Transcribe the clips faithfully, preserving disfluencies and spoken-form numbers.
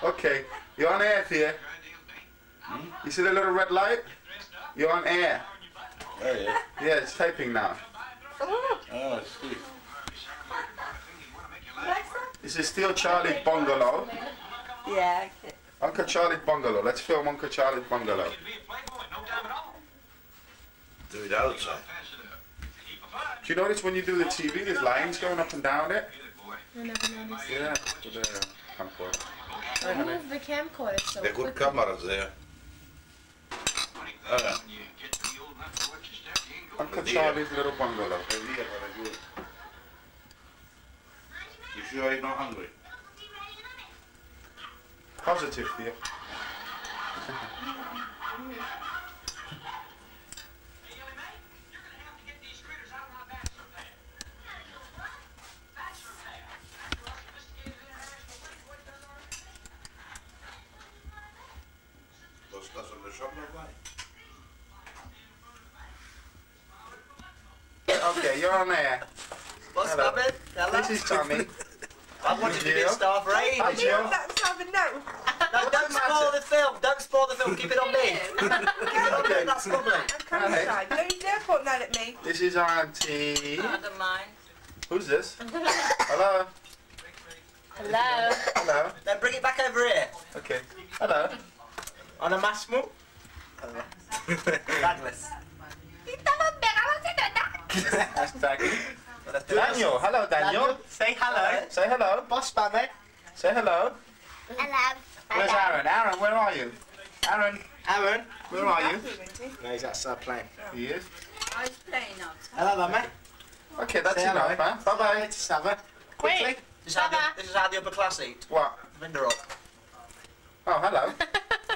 Okay, you're on air here. Hmm? You see the little red light? You're on air. Oh yeah. Yeah, it's taping now. Oh, I see. This is still Charlie's bungalow. Yeah. Okay. Uncle Charlie's bungalow. Let's film Uncle Charlie's bungalow. Do it outside. Do you notice when you do the T V, there's lines going up and down it? I never noticed. Yeah, with the camcorder. Hey, honey. Move the camcorder so They're good quickly. cameras there. Oh, yeah. Uncle Charlie's little bungalow. They're here, they're good. You sure you're not hungry? Positive for you. What's that on the shop look like? Okay, you're on air. What's Hello. happening? Hello? This is Tommy. I've wanted to be Jill. a star for Hi, ages. Jill. That's having no. No, don't spoil the film. Don't spoil the film. Keep it on me. Keep it on me. That's lovely. I'm countryside. No, you dare point that at me. This is Auntie. I don't mind. Who's this? Hello. Hello. Hello. Then bring it back over here. Okay. Hello. On a Massimo. Douglas. That's Daggy. Daniel. Hello, Daniel. Say hello. Say hello. Boss man. Say hello. Hello. Where's Aaron? Aaron, where are you? Aaron, Aaron. where are you? No, he's outside playing. He is. I was playing up. Hello, mummy. Okay, that's Say hello. enough, man. Bye-bye. Just have a quickly. Wait. This is, how the, Baba. this is how the upper class eat. What? Window up. Oh, hello.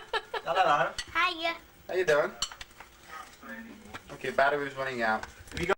Hello. Hiya. How you doing? Okay, battery's running out. Have you got